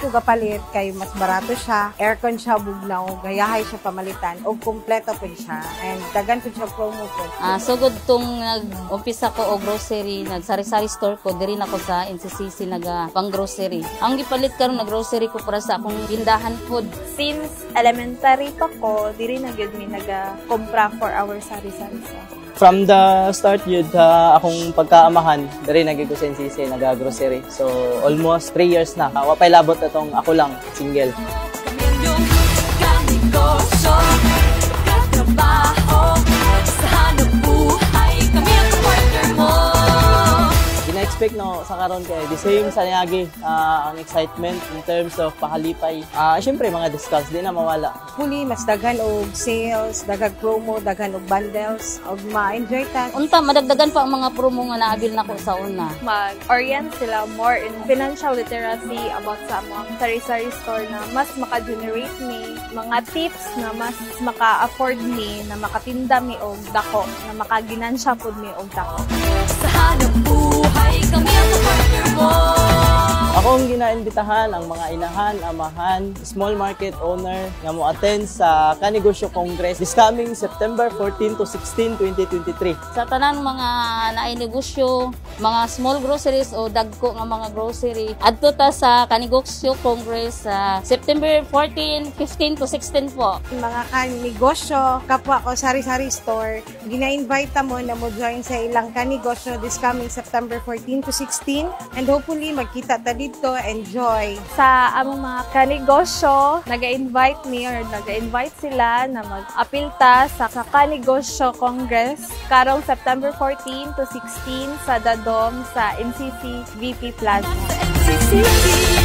siya gapalit kay mas barato siya, aircon siya bugnaw, gayahay siya pamalitan o kumpleto po siya and dagan po siya promo po. Sugod tong nag-umpisa ko og grocery, nag-sari-sari store ko diri na ko sa NCCC naga pang grocery. Ang gipalit karon na grocery ko para sa akong tindahan food. Since elementary pa ko, diri na gyud mi naga-kompra for our sari-sari store. From the start yun, akong pagkaamahan, dari naging ko sa NCC, nag-grocery. So, almost 3 years na. Wapay labot atong ako lang, single. Expect no sa karon kay the same sa niagi ang excitement in terms of pahalipay. Syempre mga discounts di na mawala. Huli mas daghan og sales, daghan promo, daghan og bundles, og ma-enjoy ta. Unta madagdagan pa ang mga promo nga naabil nako sa una. Mag-orient sila more in financial literacy about sa mga sari-sari store na mas maka-generate me mga tips na mas maka-afford me na makatinda mi og dako, na makaginansya pud mi og dako. Sa hanap buhay kami ang partner mo. Ako ang ginaimbitahan ang mga inahan, amahan, small market owner nga mo attend sa Kanegosyo Congress this coming September 14 to 16, 2023. Sa tanang mga nainegosyo, mga small groceries o dagko nga mga grocery, adto ta sa Kanegosyo Congress sa September 14, 15 to 16 po. Mga kanegosyo, kapwa ko sari-sari store, gina-invite mo na mo join sa ilang kanegosyo this coming September 14 to 16 and hopefully magkita ta dito, enjoy. Sa among mga kanegosyo, naga-invite me or naga-invite sila na mag-apilta sa Kanegosyo Congress karong September 14 to 16 sa Dadom sa NCC VP Plaza.